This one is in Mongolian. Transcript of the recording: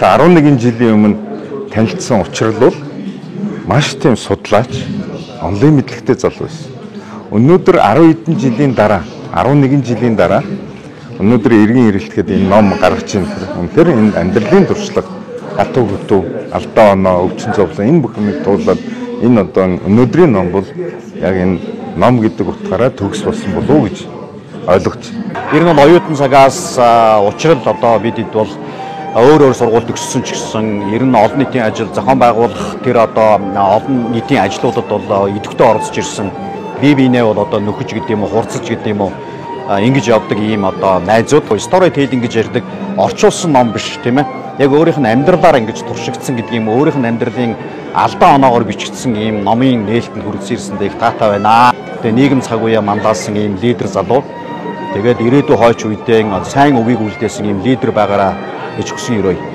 За 11 жилийн өмнө танилцсан учрал бол маш тийм судлаач, онлын мэдлэгтэй залуу байсан. Өнөөдөр 10 хэдэн жилийн дараа, 11 жилийн дараа өнөөдөр эргэн ирэлтэхэд энэ ном гаргаж ийн. Үнэхээр энэ амьдралын туршлага, хатуу хөтөө, алдаа оноо, өвчин зовлон энэ бүх юмыг туулаад энэ одоо өнөөдрийн ном бол яг энэ ном гэдэг утгаараа төгс болсон болов уу гэж ойлгож. Ер нь оюутан цагаас учрал одоо бидэд бол өөр сургуульд төгссөн ч гэсэн ер нь олон нийтийн ажил зохион байгуулах тэр одоо олон нийтийн ажлуудад бол идэвхтэй оролцож ирсэн. Бие биенээ бол одоо нөхөж гэдэг юм уу, хурцлж гэдэг юм уу ингэж явдаг ийм одоо найзууд storytelling гэж ярьдаг орчуулсан ном биш тийм ээ. Яг өөрийнх нь амьдралаар ингэж туршигдсан гэдэг юм, өөрийнх нь амьдралын алдаа оноогоор бичигдсэн ийм номын нээлтэнд хүрэлцээрсэндээ их таатай байна. Тэгээ нийгэм цаг үеэ манлайлсан ийм лидер залуу. Тэгээд ирээдүйн хойч үедээ сайн үгийг үлдээсэн ийм лидер байгаараа гэж хүсэн өрөөе.